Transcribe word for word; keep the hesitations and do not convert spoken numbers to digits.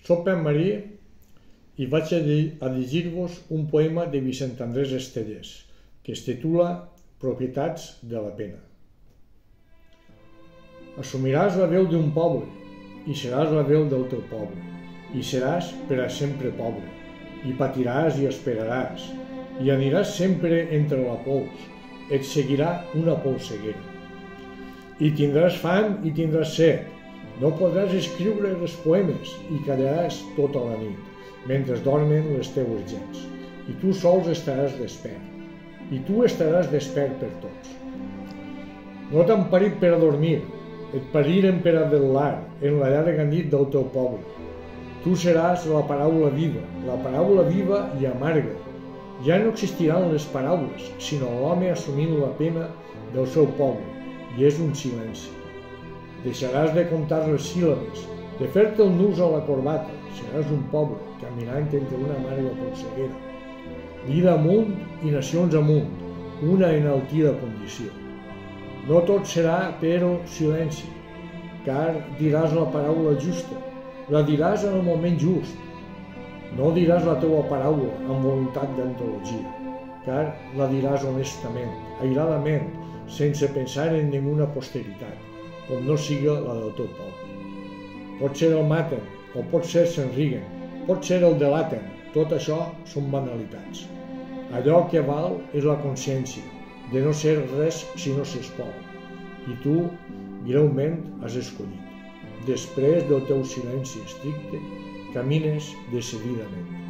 Soc en Marí i vaig a llegir-vos un poema de Vicent Andrés Estelle que es titula Propietats de la pena. Assumiràs la veu d'un poble i seràs la veu del teu poble i seràs per a sempre poble i patiràs i esperaràs i aniràs sempre entre la pols, et seguirà una polseguera. I tindràs fam i tindràs set, no podràs escriure els poemes i callaràs tota la nit, mentre dormen les teues gens, i tu sols estaràs despert, i tu estaràs despert per tots. No t'han parit per a dormir, et pariren per a vetllar en la llarga nit del teu poble. Tu seràs la paraula viva, la paraula viva i amarga. Ja no existiran les paraules, sinó l'home assumint la pena del seu poble, i és un silenci. Deixaràs de comptar les síl·labes, de fer-te el nus a la corbata, seràs un poble caminant entre una amarga polseguera. Vida amunt i nacions amunt, una enaltida condició. No tot serà, però, silenci, car diràs la paraula justa, la diràs en el moment just. No diràs la teua paraula amb voluntat d'antologia, car la diràs honestament, airadament, sense pensar en ninguna posteritat, com no siga la del teu poble. Pot ser el maten, o pot ser se'n riguen, pot ser el delaten, tot això són banalitats. Allò que val és la consciència, de no ser res si no s'és poble, i tu, greument, has escollit. Després del teu silenci estricte, camines decididament.